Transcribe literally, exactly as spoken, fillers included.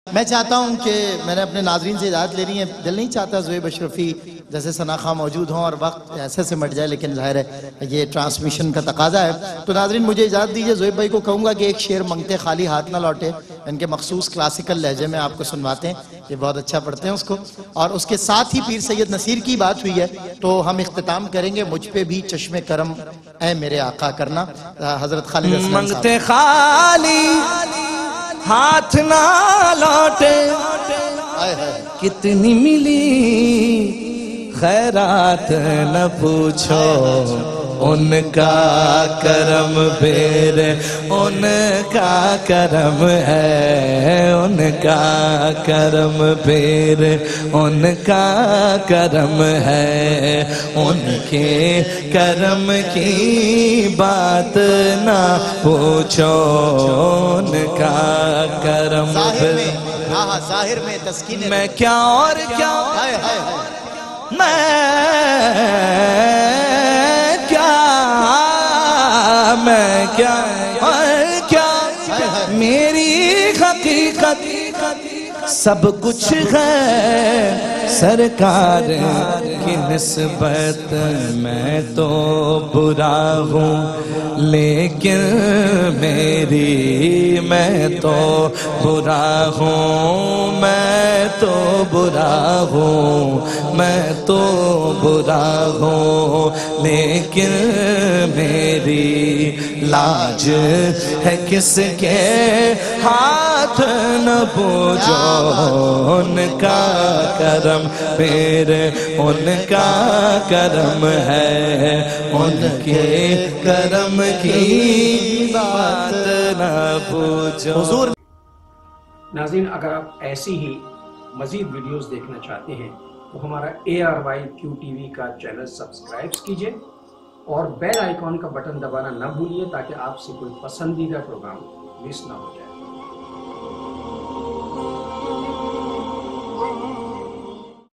میں چاہتا ہوں کہ میں نے اپنے ناظرین سے اجازت لے رہی ہے، دل نہیں چاہتا زویب اشرفی جیسے ثنا خان موجود ہوں اور وقت ایسے سے مٹ جائے، لیکن ظاہر ہے یہ ٹرانسمیشن کا تقاضا ہے۔ تو ناظرین مجھے اجازت دیجئے، زویب بھائی کو کہوں گا کہ ایک شعر منگتے خالی ہاتھ نہ لوٹے، ان کے مخصوص کلاسیکل لہجے میں آپ کو سنواتے ہیں، یہ بہت اچھا پڑھتے ہیں اس کو، اور اس کے ساتھ ہی پیر سید نصیر کی بات ہوئی ہے تو ہم اختتام کریں گے مجھ پہ بھی چشم کرم اے میرے آقا کرنا۔ حضرت خالد اسلم صاحب منگتے خالی ہاتھ نہ لوٹے، کتنی ملی خیرات نہ پوچھو، ان کا کرم پھر ان کا کرم ہے، ان کا کرم پھر ان کا کرم ہے، ان کے کرم کی بات نہ پوچھو، ان کا کرم ظاہر میں پھر ہاں ظاہر میں تسکین میں کیا اور کیا میں کیا میں کیا اور کیا میری حقیقت سب کچھ ہے سرکار کی نسبت، میں تو برا ہوں لیکن میری میں تو برا ہوں میں تو برا ہوں میں تو برا ہوں لیکن میری لاج ہے کس کے ہاتھ نہ پوچھو، ان کا کرم پھر ان کا کرم ہے، ان کے کرم کی بات نہ پوچھو۔ حضور ناظرین، اگر آپ ایسی ہی مزید ویڈیوز دیکھنا چاہتے ہیں تو ہمارا A R Y Q T V کا چینل سبسکرائب کیجئے اور بیل آئیکن کا بٹن دبانا نہ بھولیے تاکہ آپ سے کوئی پسندیدہ پروگرام مس نہ ہو جائے۔